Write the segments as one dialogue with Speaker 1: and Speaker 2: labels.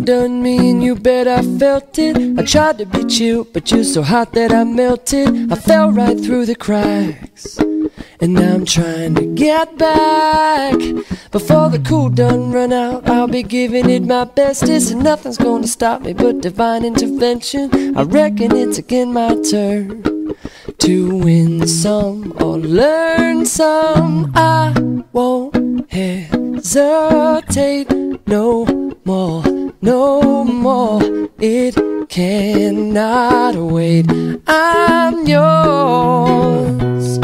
Speaker 1: undone me and you bet I felt it. I tried to be chill, but you're so hot that I melted. I fell right through the cracks, and now I'm trying to get back. Before the cool done run out, I'll be giving it my bestest, and nothing's gonna stop me but divine intervention. I reckon it's again my turn to win some or learn some. I won't hesitate no more, no more. It cannot wait. I'm yours.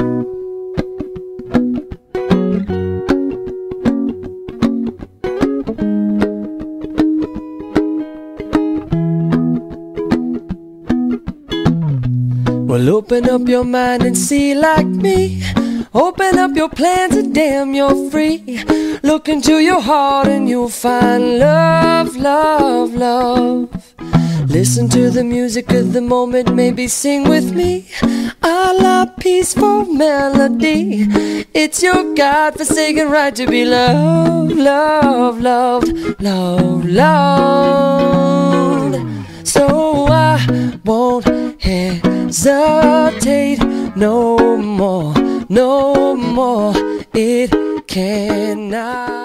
Speaker 1: Well, open up your mind and see like me. Open up your plans and damn, you're free. Look into your heart and you'll find love, love, love. Listen to the music of the moment, maybe sing with me. A la peaceful melody. It's your God-forsaken right to be loved, loved, loved, loved, loved. So I won't hesitate no more, no more. It cannot